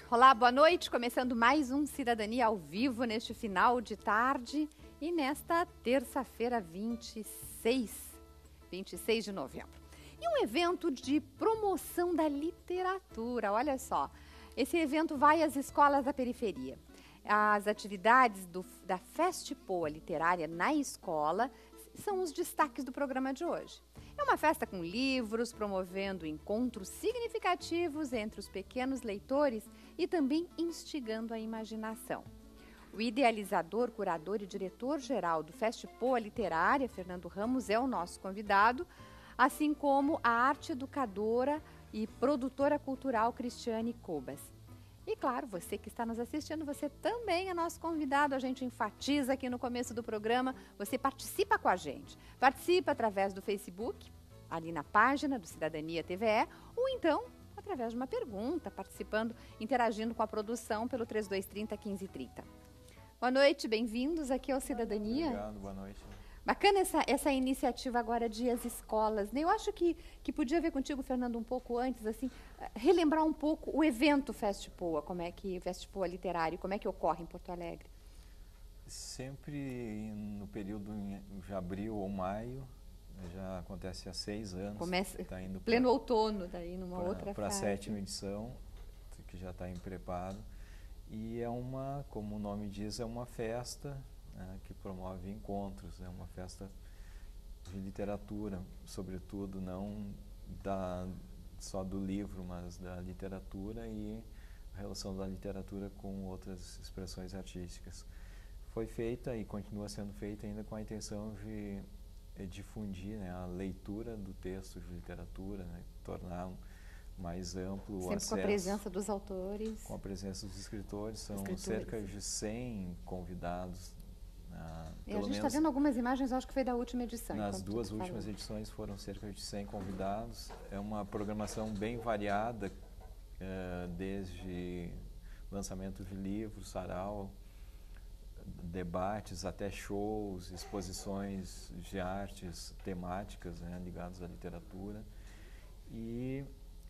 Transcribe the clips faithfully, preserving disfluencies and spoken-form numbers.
Olá, boa noite. Começando mais um Cidadania ao vivo neste final de tarde e nesta terça-feira, vinte e seis, vinte e seis de novembro. E um evento de promoção da literatura, olha só. Esse evento vai às escolas da periferia. As atividades do, da Festipoa Literária na escola são os destaques do programa de hoje. É uma festa com livros, promovendo encontros significativos entre os pequenos leitores e também instigando a imaginação. O idealizador, curador e diretor-geral do Festipoa Literária, Fernando Ramos, é o nosso convidado, assim como a arte educadora e produtora cultural Cristiane Cobas. E claro, você que está nos assistindo, você também é nosso convidado. A gente enfatiza aqui no começo do programa, você participa com a gente. Participa através do Facebook, ali na página do Cidadania T V E, ou então através de uma pergunta, participando, interagindo com a produção pelo três dois três zero, quinze trinta. Boa noite, bem-vindos aqui ao Cidadania. Obrigado, boa noite. Bacana essa, essa iniciativa agora de ir às escolas, né? Eu acho que, que podia ver contigo, Fernando, um pouco antes, assim, relembrar um pouco o evento Festipoa, como é que Festipoa Literário, como é que ocorre em Porto Alegre? Sempre no período de abril ou maio, já acontece há seis anos. Começa tá indo pleno pra, outono, daí numa pra, outra Para a fase. sétima edição, que já está em preparo. E é uma, como o nome diz, é uma festa, né, que promove encontros, é uma festa de literatura, sobretudo não da, só do livro, mas da literatura e a relação da literatura com outras expressões artísticas. Foi feita e continua sendo feita ainda com a intenção de difundir, né, a leitura do texto de literatura, né, tornar um mais amplo o Sempre acesso. Com a presença dos autores. Com a presença dos escritores, são escritores. cerca de cem convidados. Ah, e a gente está vendo algumas imagens, acho que foi da última edição. Nas duas últimas falou. edições foram cerca de cem convidados. É uma programação bem variada, eh, desde lançamento de livros, sarau, debates, até shows, exposições de artes temáticas, né, ligadas à literatura. E,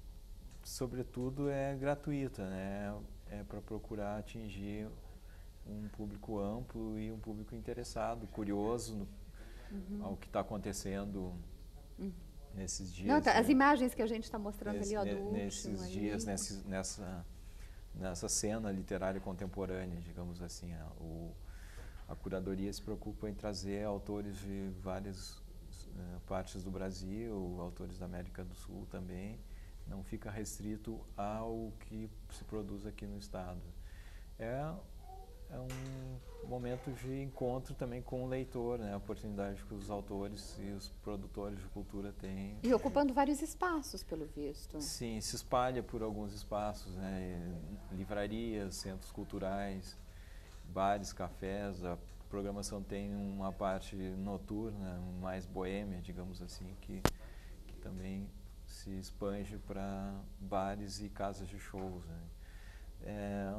sobretudo, é gratuita, né? É para procurar atingir um público amplo e um público interessado, curioso no, uhum. ao que está acontecendo uhum. nesses dias. Não, tá, né? As imagens que a gente está mostrando Nesse, ali, ó, do nesses último, dias, ali. Nesse, nessa, nessa cena literária contemporânea, digamos assim. A, o, a curadoria se preocupa em trazer autores de várias uh, partes do Brasil, autores da América do Sul também. Não fica restrito ao que se produz aqui no estado. É, é um momento de encontro também com o leitor, né? A oportunidade que os autores e os produtores de cultura têm. E ocupando vários espaços, pelo visto. Sim, se espalha por alguns espaços, né? Livrarias, centros culturais, bares, cafés. A programação tem uma parte noturna, mais boêmia, digamos assim, que, que também se expande para bares e casas de shows, né? É,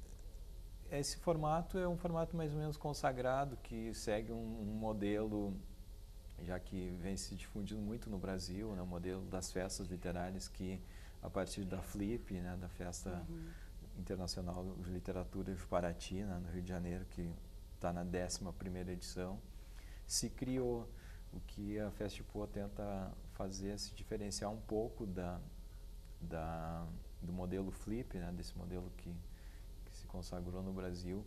esse formato é um formato mais ou menos consagrado, que segue um, um modelo, já que vem se difundindo muito no Brasil, né, o modelo das festas literárias, que a partir da Flip, né, da Festa uhum. Internacional de Literatura de Paraty, né, no Rio de Janeiro, que está na décima primeira edição, se criou. O que a Festipoa tenta fazer é se diferenciar um pouco da, da, do modelo Flip, né, desse modelo que, que se consagrou no Brasil,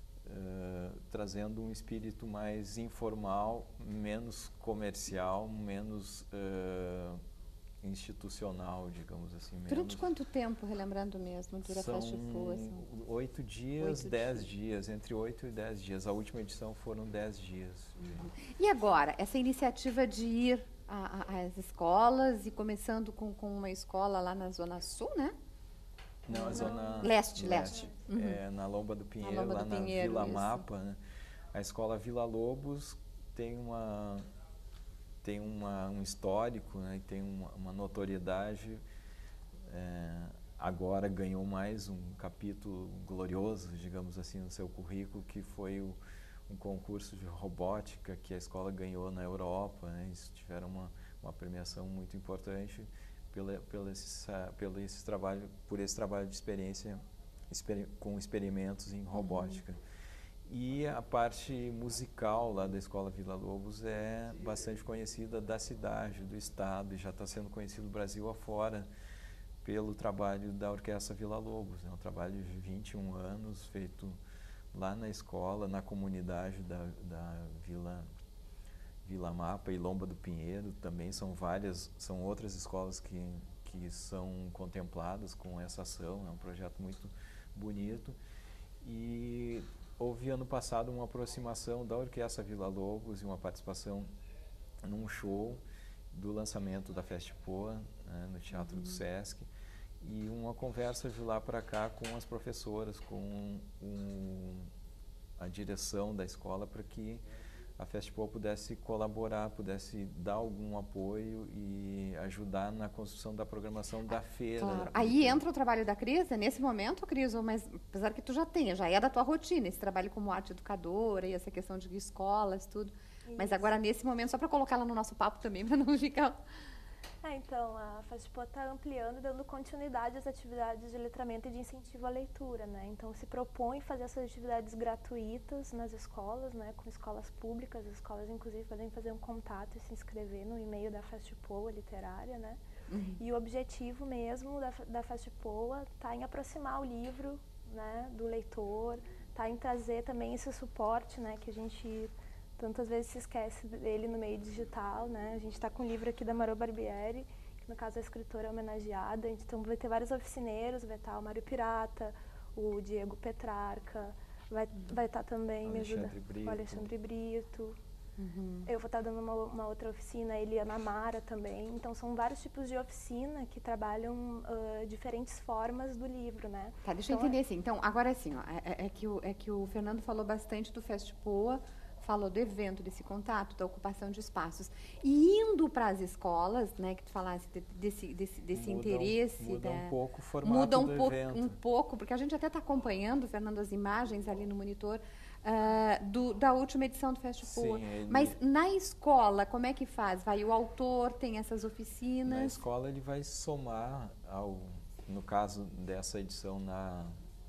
uh, trazendo um espírito mais informal, menos comercial, menos uh, institucional, digamos assim. Menos. Durante quanto tempo, relembrando mesmo, dura a Festipoa? São oito dias, oito dez dias. dias, entre oito e dez dias. A última edição foram dez dias. Uhum. E agora, essa iniciativa de ir às escolas e começando com, com uma escola lá na Zona Sul, né? Não, a Zona Leste, Leste. leste. Uhum. É, na Lomba do Pinheiro, Lomba lá do na Pinheiro, Vila isso. Mapa, né? A escola Vila Lobos tem uma tem uma, um histórico, né? Tem uma, uma notoriedade. É, agora ganhou mais um capítulo glorioso, digamos assim, no seu currículo, que foi o, um concurso de robótica que a escola ganhou na Europa, né? Eles tiveram uma, uma premiação muito importante pela, pela esse, pelo esse trabalho, por esse trabalho de experiência exper com experimentos em robótica. Uhum. E a parte musical lá da Escola Vila Lobos é bastante conhecida da cidade, do estado, e já está sendo conhecido Brasil afora pelo trabalho da Orquestra Vila Lobos. É um trabalho de vinte e um anos, feito lá na escola, na comunidade da, da Vila, Vila Mapa e Lomba do Pinheiro. Também são várias, são outras escolas que, que são contempladas com essa ação. É um projeto muito bonito. E houve ano passado uma aproximação da Orquestra Vila Lobos e uma participação num show do lançamento da Festipoa, né, no Teatro uhum. do Sesc, e uma conversa de lá para cá com as professoras, com um, a direção da escola, para que a Festipoa pudesse colaborar, pudesse dar algum apoio e ajudar na construção da programação da feira. Claro. Aí entra o trabalho da Cris, é nesse momento, Cris, mas apesar que tu já tenha, já é da tua rotina, esse trabalho como arte educadora e essa questão de escolas, tudo. Isso. Mas agora, nesse momento, só para colocar ela no nosso papo também, para não ficar... É, então, a Festipoa está ampliando e dando continuidade às atividades de letramento e de incentivo à leitura, né? Então, se propõe fazer essas atividades gratuitas nas escolas, né? Com escolas públicas, as escolas, inclusive, podem fazer um contato e se inscrever no e-mail da Festipoa Literária, né? Uhum. E o objetivo mesmo da, da Festipoa está em aproximar o livro, né, do leitor, está em trazer também esse suporte, né, que a gente... tantas vezes se esquece dele no meio digital, né? A gente está com um livro aqui da Marô Barbieri, que no caso a escritora é homenageada, então vai ter vários oficineiros, vai estar o Mário Pirata, o Diego Petrarca, vai vai estar também, me ajuda, o Alexandre Brito. Uhum. Eu vou estar dando uma, uma outra oficina, a Eliana Mara também. Então são vários tipos de oficina que trabalham uh, diferentes formas do livro, né? Tá, deixa então, eu entender assim. Então, agora assim, ó, é, é, que o, é que o Fernando falou bastante do Festipoa, falou do evento, desse contato, da ocupação de espaços. E indo para as escolas, né, que tu falasse de, desse, desse, desse muda, interesse... Muda da, um pouco o formato muda um do po evento. um pouco, porque a gente até está acompanhando, Fernando, as imagens ali no monitor, uh, do, da última edição do Festipoa. Sim, ele... Mas na escola, como é que faz? Vai o autor, tem essas oficinas? Na escola ele vai somar, ao, no caso dessa edição na...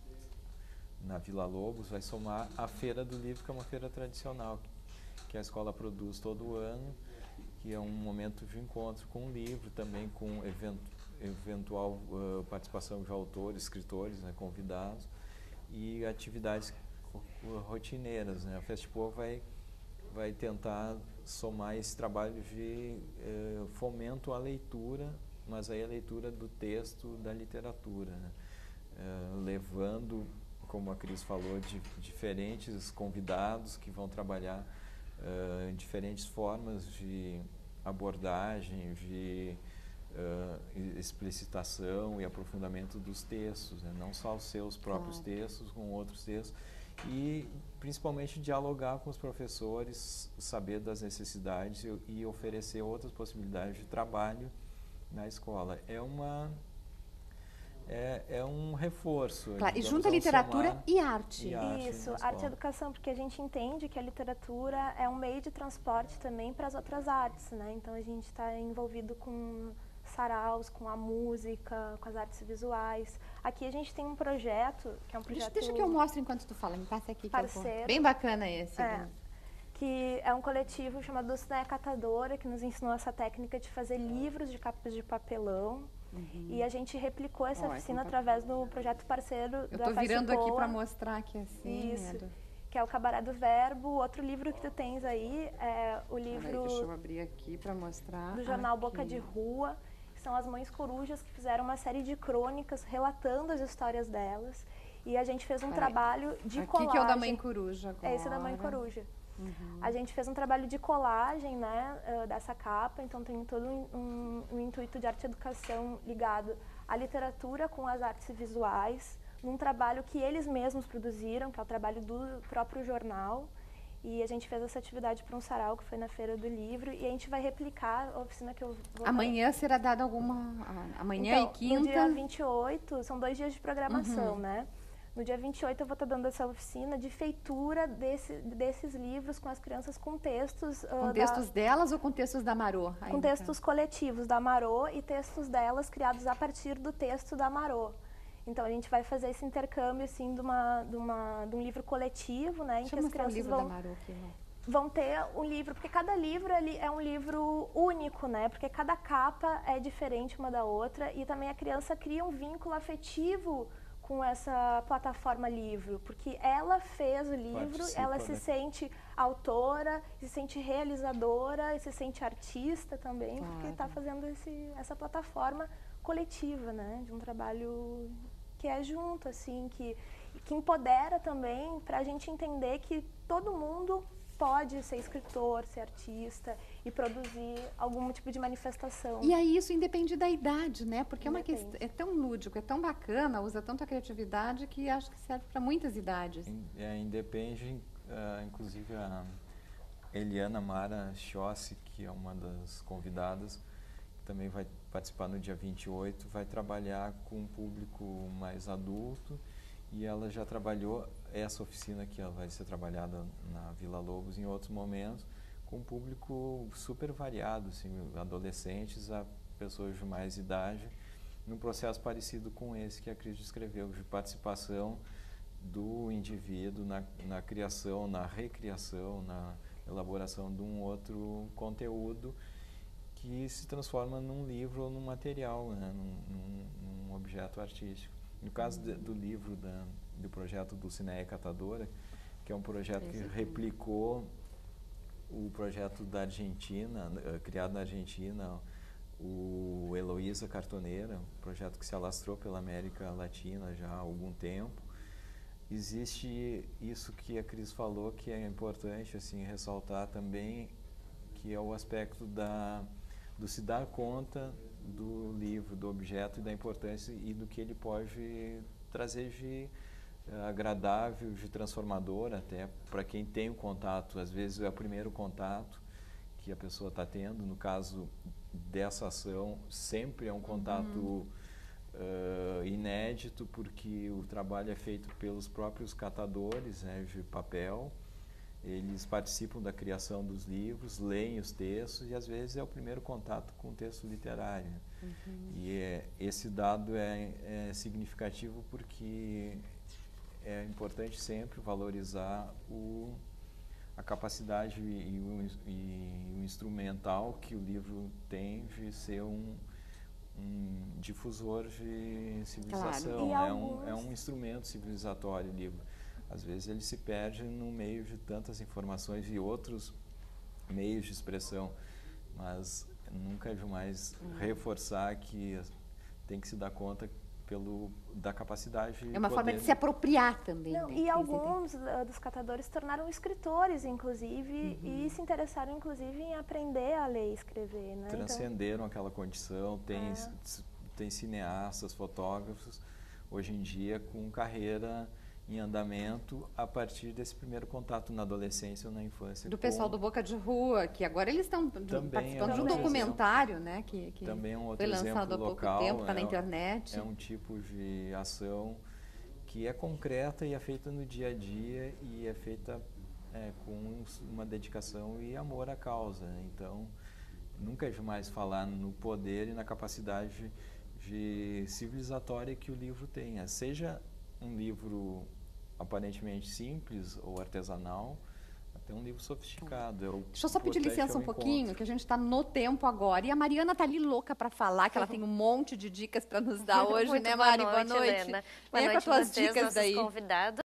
na Vila Lobos, vai somar a Feira do Livro, que é uma feira tradicional, que a escola produz todo ano, que é um momento de encontro com o livro, também com event, eventual uh, participação de autores, escritores, né, convidados, e atividades rotineiras, né? A Festipoa vai, vai tentar somar esse trabalho de uh, fomento à leitura, mas aí a leitura do texto, da literatura, né? Uh, levando, como a Cris falou, de diferentes convidados que vão trabalhar uh, em diferentes formas de abordagem, de uh, explicitação e aprofundamento dos textos, né? Não só os seus próprios claro. textos, com outros textos, e principalmente dialogar com os professores, saber das necessidades e, e oferecer outras possibilidades de trabalho na escola. É uma... É, é um reforço. Claro, e junta literatura e arte. e arte. Isso, arte e educação, porque a gente entende que a literatura é um meio de transporte também para as outras artes, né? Então a gente está envolvido com saraus, com a música, com as artes visuais. Aqui a gente tem um projeto, que é um projeto... Deixa, deixa que eu mostre enquanto tu fala, me passa aqui. Parceiro. Bem bacana esse. É, né? Que é um coletivo chamado Dulcinea Catadora, que nos ensinou essa técnica de fazer livros de capas de papelão. Uhum. E a gente replicou essa oh, oficina é através do projeto parceiro eu da tô virando Festipoa. aqui para mostrar que assim. Isso, é do... que é o Cabaré do Verbo. Outro livro que tu tens aí é o livro... Aí, deixa eu abrir aqui para mostrar. Do jornal aqui. Boca de Rua, que são as mães corujas que fizeram uma série de crônicas relatando as histórias delas. E a gente fez um Peraí. trabalho de aqui colagem. Que é o da Mãe Coruja agora. É esse da Mãe Coruja. Uhum. A gente fez um trabalho de colagem, né, uh, dessa capa, então tem todo um, um, um intuito de arte e educação ligado à literatura com as artes visuais, num trabalho que eles mesmos produziram, que é o trabalho do próprio jornal. E a gente fez essa atividade para um sarau que foi na Feira do Livro, e a gente vai replicar a oficina que eu vou... Amanhã fazer. Será dada alguma... Amanhã então, e quinta? No dia vinte e oito, são dois dias de programação, uhum. né? No dia vinte e oito eu vou estar dando essa oficina de feitura desse, desses livros com as crianças com textos... Uh, com textos da, delas ou com textos da Marô? Com textos coletivos da Marô e textos delas criados a partir do texto da Marô. Então a gente vai fazer esse intercâmbio assim de, uma, de, uma, de um livro coletivo, né, em Deixa que as eu mostrar o crianças livro vão, da Maru aqui, né? vão ter um livro, porque cada livro ali é um livro único, né, porque cada capa é diferente uma da outra e também a criança cria um vínculo afetivo com essa plataforma livro, porque ela fez o livro, Participa, ela se né? sente autora, se sente realizadora, e se sente artista também, Claro. porque está fazendo esse, essa plataforma coletiva, né, de um trabalho que é junto, assim, que, que empodera também para a gente entender que todo mundo pode ser escritor, ser artista e produzir algum tipo de manifestação. E aí isso independe da idade, né? Porque é uma Independe. questão, é tão lúdico, é tão bacana, usa tanta criatividade que acho que serve para muitas idades. In- É, independe, ah, inclusive a Eliana Mara Chossi, que é uma das convidadas, que também vai participar no dia vinte e oito, vai trabalhar com um público mais adulto e ela já trabalhou essa oficina que ela vai ser trabalhada na Vila Lobos em outros momentos, com um público super variado, assim, adolescentes a pessoas de mais idade, num processo parecido com esse que a Cris descreveu, de participação do indivíduo na, na criação, na recriação, na elaboração de um outro conteúdo que se transforma num livro ou num material, né, num, num, num objeto artístico. No caso de, do livro, da, do projeto do Cineia Catadora, que é um projeto que replicou o projeto da Argentina, uh, criado na Argentina, o Heloísa Cartoneira, um projeto que se alastrou pela América Latina já há algum tempo. Existe isso que a Cris falou, que é importante assim, ressaltar também, que é o aspecto da, do se dar conta do livro, do objeto e da importância e do que ele pode trazer de uh, agradável, de transformador até para quem tem o contato. Às vezes é o primeiro contato que a pessoa está tendo. No caso dessa ação, sempre é um contato uhum. uh, inédito, porque o trabalho é feito pelos próprios catadores, né, de papel. Eles participam da criação dos livros, leem os textos e às vezes é o primeiro contato com o texto literário. Uhum. E é, esse dado é, é significativo porque é importante sempre valorizar o, a capacidade e o, e o instrumental que o livro tem de ser um, um difusor de civilização. Claro. É, um, é um instrumento civilizatório o livro. Às vezes ele se perde no meio de tantas informações e outros meios de expressão, mas nunca é demais uhum. reforçar que tem que se dar conta pelo, da capacidade. É uma poder... forma de se apropriar também. Não, né? E alguns uh, dos catadores se tornaram escritores, inclusive, uhum. e se interessaram, inclusive, em aprender a ler e escrever. Né? Transcenderam então... aquela condição, tem, é. tem cineastas, fotógrafos, hoje em dia com carreira em andamento a partir desse primeiro contato na adolescência ou na infância. Do pessoal do Boca de Rua, que agora eles estão participando é um de um documentário, né, que, que também é um outro foi lançado há pouco local, tempo, está é, na internet. É um tipo de ação que é concreta e é feita no dia a dia e é feita é, com uma dedicação e amor à causa. Então, nunca é demais falar no poder e na capacidade de civilizatória que o livro tenha, seja um livro aparentemente simples ou artesanal, até um livro sofisticado. É o Deixa eu só pedir licença um pouquinho, encontro. que a gente está no tempo agora. E a Mariana está ali louca para falar, que ela tem um monte de dicas para nos dar hoje, Muito né, boa Mari? Noite, boa noite. Helena. Boa Vem noite com as tuas dicas nossos daí. Convidados.